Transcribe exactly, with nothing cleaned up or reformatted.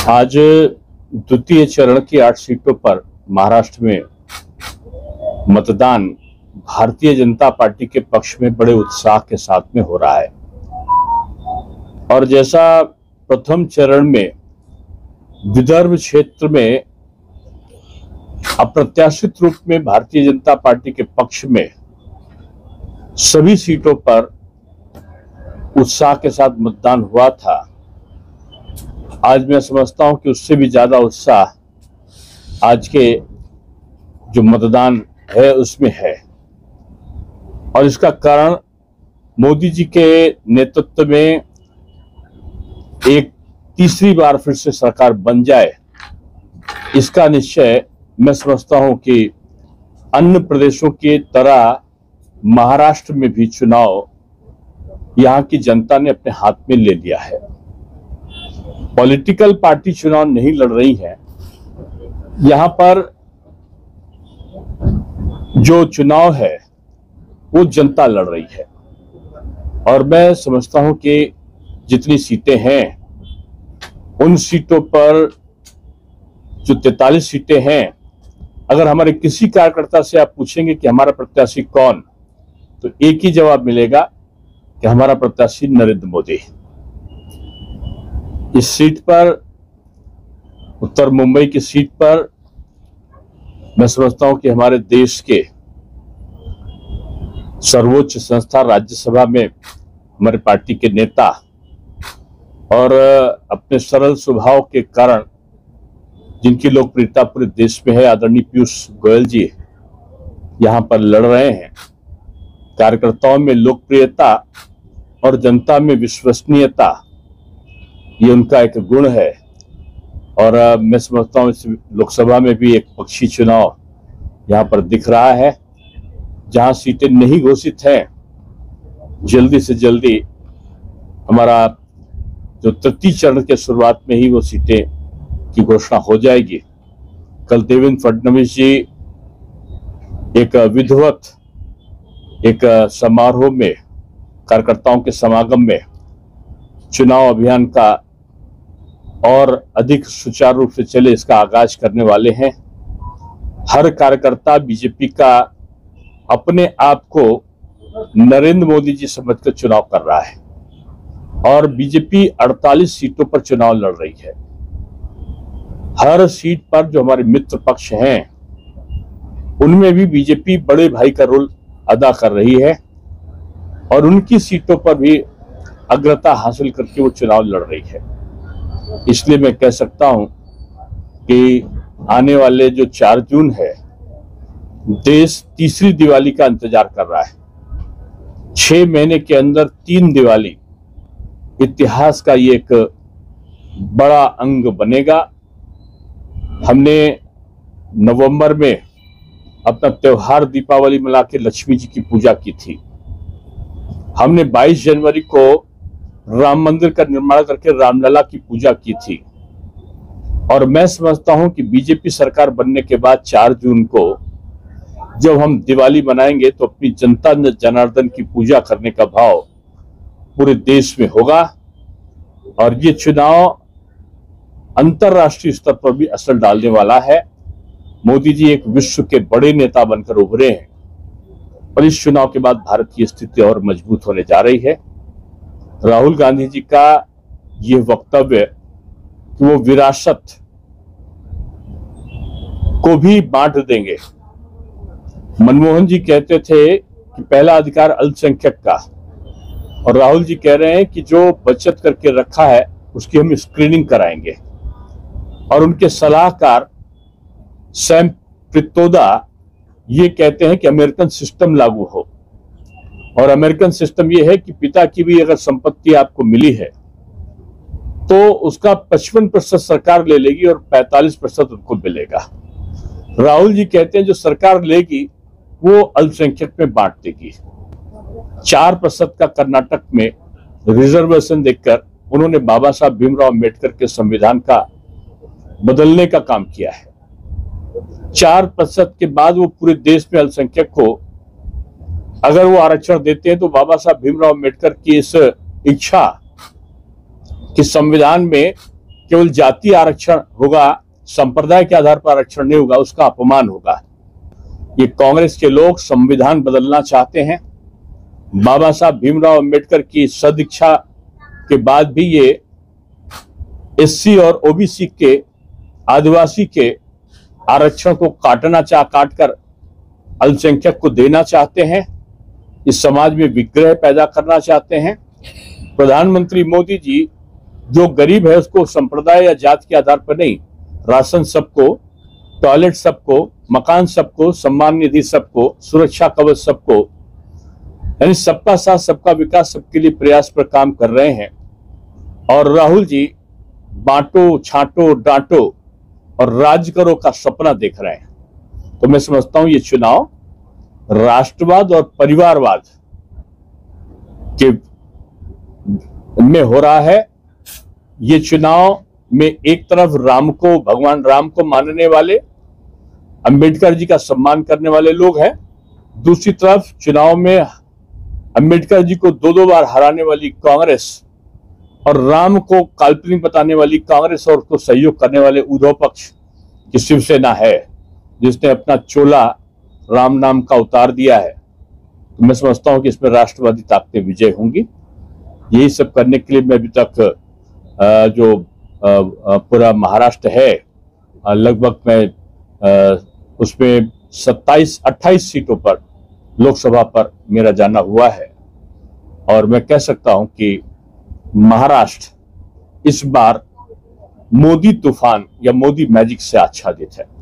आज द्वितीय चरण की आठ सीटों पर महाराष्ट्र में मतदान भारतीय जनता पार्टी के पक्ष में बड़े उत्साह के साथ में हो रहा है। और जैसा प्रथम चरण में विदर्भ क्षेत्र में अप्रत्याशित रूप में भारतीय जनता पार्टी के पक्ष में सभी सीटों पर उत्साह के साथ मतदान हुआ था, आज मैं समझता हूं कि उससे भी ज्यादा उत्साह आज के जो मतदान है उसमें है। और इसका कारण मोदी जी के नेतृत्व में एक तीसरी बार फिर से सरकार बन जाए, इसका निश्चय मैं समझता हूं कि अन्य प्रदेशों की तरह महाराष्ट्र में भी चुनाव यहां की जनता ने अपने हाथ में ले लिया है। पॉलिटिकल पार्टी चुनाव नहीं लड़ रही है, यहां पर जो चुनाव है वो जनता लड़ रही है। और मैं समझता हूं कि जितनी सीटें हैं उन सीटों पर जो तैंतालीस सीटें हैं, अगर हमारे किसी कार्यकर्ता से आप पूछेंगे कि हमारा प्रत्याशी कौन, तो एक ही जवाब मिलेगा कि हमारा प्रत्याशी नरेंद्र मोदी। इस सीट पर, उत्तर मुंबई की सीट पर, मैं समझता हूं कि हमारे देश के सर्वोच्च संस्था राज्यसभा में हमारे पार्टी के नेता और अपने सरल स्वभाव के कारण जिनकी लोकप्रियता पूरे देश में है, आदरणीय पीयूष गोयल जी यहां पर लड़ रहे हैं। कार्यकर्ताओं में लोकप्रियता और जनता में विश्वसनीयता, ये उनका एक गुण है। और मैं समझता हूं इस लोकसभा में भी एक पक्षी चुनाव यहां पर दिख रहा है। जहां सीटें नहीं घोषित हैं, जल्दी से जल्दी हमारा जो तृतीय चरण के शुरुआत में ही वो सीटें की घोषणा हो जाएगी। कल देवेंद्र फडणवीस जी एक विधिवत एक समारोह में, कार्यकर्ताओं के समागम में चुनाव अभियान का और अधिक सुचारू रूप से चले इसका आगाज करने वाले हैं। हर कार्यकर्ता बीजेपी का अपने आप को नरेंद्र मोदी जी समझकर चुनाव कर रहा है और बीजेपी अड़तालीस सीटों पर चुनाव लड़ रही है। हर सीट पर जो हमारे मित्र पक्ष हैं उनमें भी बीजेपी बड़े भाई का रोल अदा कर रही है और उनकी सीटों पर भी अग्रता हासिल करके वो चुनाव लड़ रही है। इसलिए मैं कह सकता हूं कि आने वाले जो चार जून है, देश तीसरी दिवाली का इंतजार कर रहा है। छह महीने के अंदर तीन दिवाली, इतिहास का ये एक बड़ा अंग बनेगा। हमने नवंबर में अपना त्योहार दीपावली मिला के लक्ष्मी जी की पूजा की थी। हमने बाईस जनवरी को राम मंदिर का निर्माण करके रामलला की पूजा की थी। और मैं समझता हूं कि बीजेपी सरकार बनने के बाद चार जून को जब हम दिवाली मनाएंगे तो अपनी जनता जनार्दन की पूजा करने का भाव पूरे देश में होगा। और ये चुनाव अंतरराष्ट्रीय स्तर पर भी असर डालने वाला है। मोदी जी एक विश्व के बड़े नेता बनकर उभरे हैं और इस चुनाव के बाद भारत की स्थिति और मजबूत होने जा रही है। राहुल गांधी जी का यह वक्तव्य कि वो विरासत को भी बांट देंगे। मनमोहन जी कहते थे कि पहला अधिकार अल्पसंख्यक का, और राहुल जी कह रहे हैं कि जो बचत करके रखा है उसकी हम स्क्रीनिंग कराएंगे। और उनके सलाहकार सैम पित्रोदा ये कहते हैं कि अमेरिकन सिस्टम लागू हो। और अमेरिकन सिस्टम ये है कि पिता की भी अगर संपत्ति आपको मिली है तो उसका पचपन प्रतिशत सरकार ले लेगी और पैंतालीस प्रतिशत उनको मिलेगा। राहुल जी कहते हैं जो सरकार लेगी वो अल्पसंख्यक में बांट देगी। चार प्रतिशत का कर्नाटक में रिजर्वेशन देकर उन्होंने बाबा साहब भीमराव अम्बेडकर के संविधान का बदलने का काम किया है। चार प्रतिशत के बाद वो पूरे देश में अल्पसंख्यक को अगर वो आरक्षण देते हैं तो बाबा साहब भीमराव अम्बेडकर की इस इच्छा कि संविधान में केवल जाति आरक्षण होगा, संप्रदाय के आधार पर आरक्षण नहीं होगा, उसका अपमान होगा। ये कांग्रेस के लोग संविधान बदलना चाहते हैं। बाबा साहब भीमराव अंबेडकर की सदिच्छा के बाद भी ये एससी और ओबीसी के, आदिवासी के आरक्षण को काटना चाह काट कर अल्पसंख्यक को देना चाहते हैं। इस समाज में विग्रह पैदा करना चाहते हैं। प्रधानमंत्री मोदी जी जो गरीब है उसको संप्रदाय या जात के आधार पर नहीं, राशन सबको, टॉयलेट सबको, मकान सबको, सम्मान निधि सबको, सुरक्षा कवच सबको, यानी सबका साथ सबका विकास, सबके लिए प्रयास पर काम कर रहे हैं। और राहुल जी बांटो छांटो डांटो और राज करो का सपना देख रहे हैं। तो मैं समझता हूं ये चुनाव राष्ट्रवाद और परिवारवाद के में हो रहा है। ये चुनाव में एक तरफ राम को, भगवान राम को मानने वाले, अंबेडकर जी का सम्मान करने वाले लोग हैं, दूसरी तरफ चुनाव में अंबेडकर जी को दो दो बार हराने वाली कांग्रेस और राम को काल्पनिक बताने वाली कांग्रेस और उसको सहयोग करने वाले उद्धव पक्ष की शिवसेना है, जिसने अपना चोला राम नाम का उतार दिया है। तो मैं समझता हूं कि इसमें राष्ट्रवादी ताकतें विजय होंगी। यही सब करने के लिए मैं अभी तक जो पूरा महाराष्ट्र है, लगभग मैं उसमें सत्ताईस अट्ठाईस सीटों पर लोकसभा पर मेरा जाना हुआ है और मैं कह सकता हूं कि महाराष्ट्र इस बार मोदी तूफान या मोदी मैजिक से आच्छादित है।